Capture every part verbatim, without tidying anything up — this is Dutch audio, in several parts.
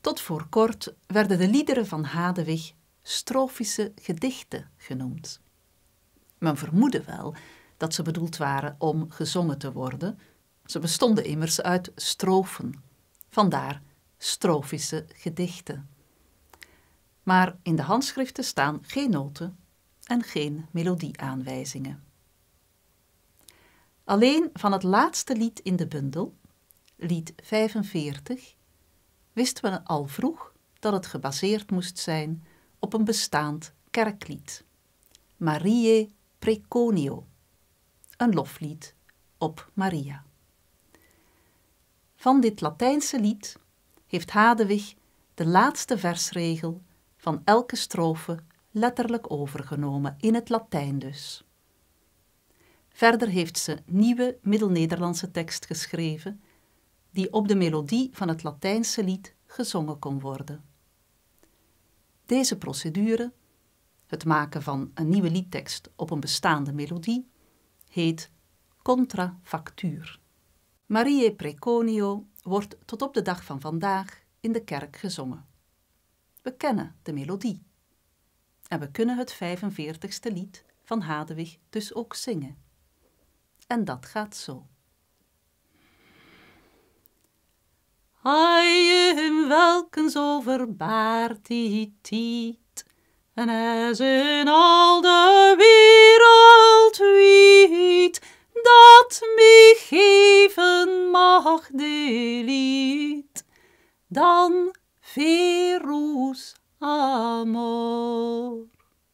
Tot voor kort werden de liederen van Hadewig strofische gedichten genoemd. Men vermoedde wel dat ze bedoeld waren om gezongen te worden. Ze bestonden immers uit strofen, vandaar strofische gedichten. Maar in de handschriften staan geen noten en geen melodieaanwijzingen. Alleen van het laatste lied in de bundel, lied vijfenveertig, wisten we al vroeg dat het gebaseerd moest zijn op een bestaand kerklied, Mariae Preconio, een loflied op Maria. Van dit Latijnse lied heeft Hadewig de laatste versregel van elke strofe letterlijk overgenomen, in het Latijn dus. Verder heeft ze nieuwe Middelnederlandse tekst geschreven, die op de melodie van het Latijnse lied gezongen kon worden. Deze procedure, het maken van een nieuwe liedtekst op een bestaande melodie, heet contrafactuur. Mariae Preconio wordt tot op de dag van vandaag in de kerk gezongen. We kennen de melodie. En we kunnen het vijfenveertigste lied van Hadewig dus ook zingen. En dat gaat zo. Hij welkens overbaart die tijd, en as in al de wereld weet, dat mij geven mag de lied, dan verus amor.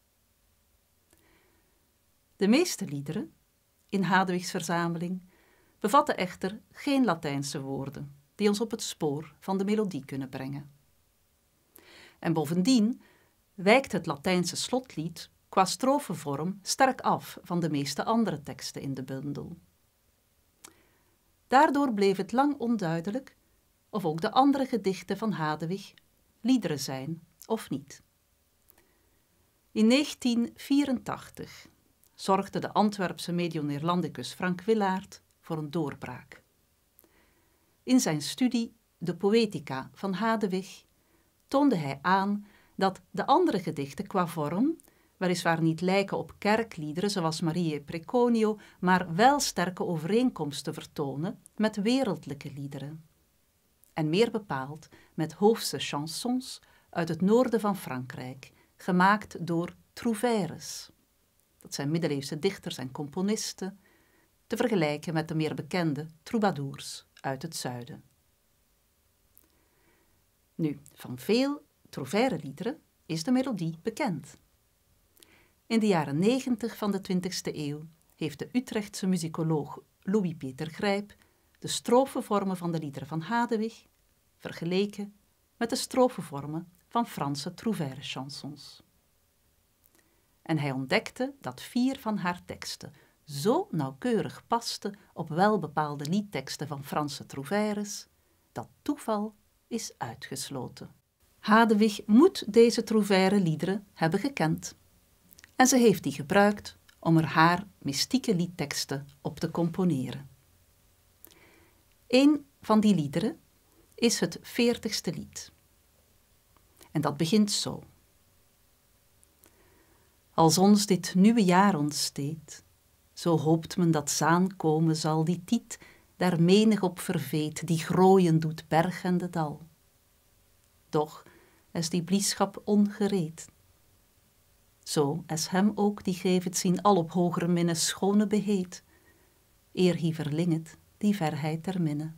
De meeste liederen in Hadewigs verzameling bevatten echter geen Latijnse woorden die ons op het spoor van de melodie kunnen brengen. En bovendien wijkt het Latijnse slotlied qua strofevorm sterk af van de meeste andere teksten in de bundel. Daardoor bleef het lang onduidelijk of ook de andere gedichten van Hadewig liederen zijn of niet. In negentien vierentachtig zorgde de Antwerpse medio-Neerlandicus Frank Willaert voor een doorbraak. In zijn studie De Poëtica van Hadewig toonde hij aan dat de andere gedichten qua vorm weliswaar niet lijken op kerkliederen zoals Mariae Preconio, maar wel sterke overeenkomsten vertonen met wereldlijke liederen. En meer bepaald met hoofdse chansons uit het noorden van Frankrijk, gemaakt door trouvères. Dat zijn middeleeuwse dichters en componisten, te vergelijken met de meer bekende troubadours uit het zuiden. Nu, van veel trouvère-liederen is de melodie bekend. In de jaren negentig van de twintigste eeuw heeft de Utrechtse muzikoloog Louis Peter Grijp de strofevormen van de liederen van Hadewig vergeleken met de strofevormen van Franse trouvère-chansons. En hij ontdekte dat vier van haar teksten zo nauwkeurig pasten op welbepaalde liedteksten van Franse trouvères, dat toeval is uitgesloten. Hadewig moet deze trouvère liederen hebben gekend. En ze heeft die gebruikt om er haar mystieke liedteksten op te componeren. Een van die liederen is het veertigste lied. En dat begint zo. Als ons dit nieuwe jaar ontsteekt, zo hoopt men dat zaan komen zal die tiet daar menig op verveet, die grooien doet berg en de dal. Doch is die bliesschap ongereed. Zo es hem ook die geeft zien al op hogere minne schone beheet, eer hij verlinget die verheid ter minne.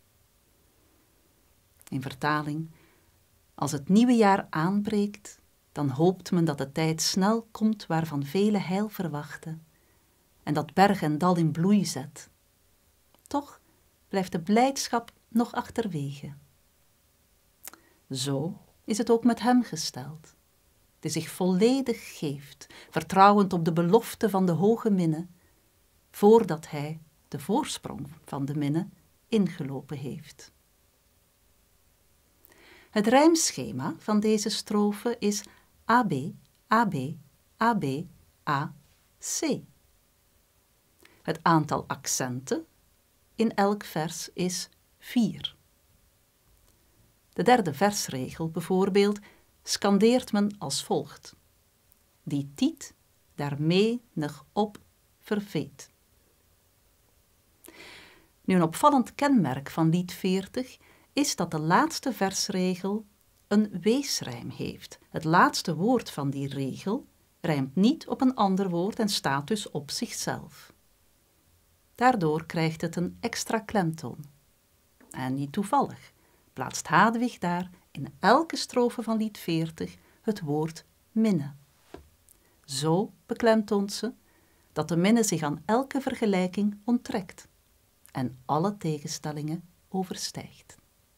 In vertaling, als het nieuwe jaar aanbreekt, dan hoopt men dat de tijd snel komt waarvan vele heil verwachten, en dat berg en dal in bloei zet. Toch blijft de blijdschap nog achterwege. Zo is het ook met hem gesteld, die zich volledig geeft, vertrouwend op de belofte van de hoge minne, voordat hij de voorsprong van de minne ingelopen heeft. Het rijmschema van deze strofe is A B, A B, A B, A, C. Het aantal accenten in elk vers is vier. De derde versregel bijvoorbeeld scandeert men als volgt. Die tiet daarmee nog op verveet. Nu, een opvallend kenmerk van lied veertig is dat de laatste versregel een weesrijm heeft. Het laatste woord van die regel rijmt niet op een ander woord en staat dus op zichzelf. Daardoor krijgt het een extra klemtoon. En niet toevallig plaatst Hadewig daar in elke strofe van lied veertig het woord minne. Zo beklemtoont ze dat de minne zich aan elke vergelijking onttrekt en alle tegenstellingen overstijgt.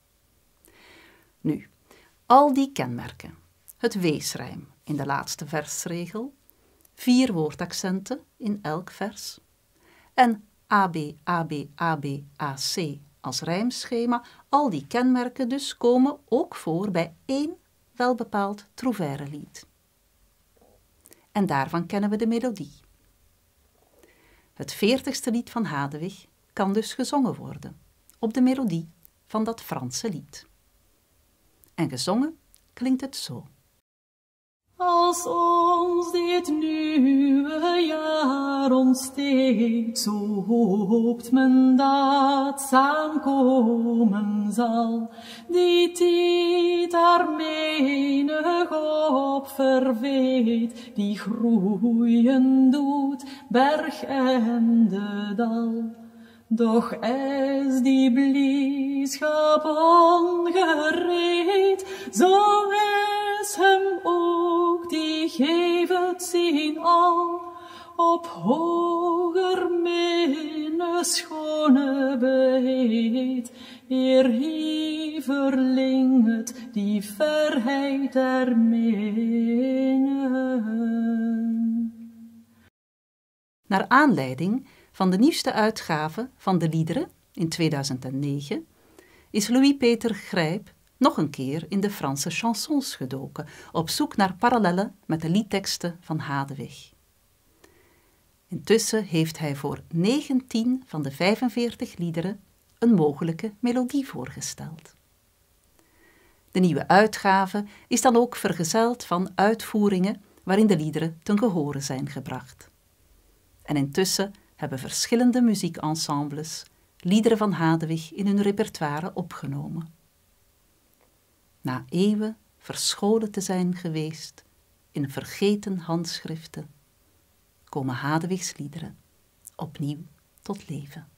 Nu, al die kenmerken, het weesrijm in de laatste versregel, vier woordaccenten in elk vers en A B, A B, A B, A C als rijmschema, al die kenmerken dus komen ook voor bij één welbepaald trouvère-lied. En daarvan kennen we de melodie. Het veertigste lied van Hadewig kan dus gezongen worden op de melodie van dat Franse lied. En gezongen klinkt het zo. Als ons dit nieuwe jaar ontsteekt, zo hoopt men dat samenkomen zal, die tijd daarmee nog op verweet, die groeien doet, berg en de dal. Doch is die blijdschap ongereed, zo is hem ook die geeft zien al, op hoger minne schone beheet, eer hij verlinget die verheid der minnen. Naar aanleiding van de nieuwste uitgave van de liederen in tweeduizend negen is Louis-Peter Grijp nog een keer in de Franse chansons gedoken, op zoek naar parallellen met de liedteksten van Hadewig. Intussen heeft hij voor negentien van de vijfenveertig liederen een mogelijke melodie voorgesteld. De nieuwe uitgave is dan ook vergezeld van uitvoeringen waarin de liederen ten gehore zijn gebracht. En intussen hebben verschillende muziekensembles liederen van Hadewig in hun repertoire opgenomen. Na eeuwen verscholen te zijn geweest in vergeten handschriften, komen Hadewigs liederen opnieuw tot leven.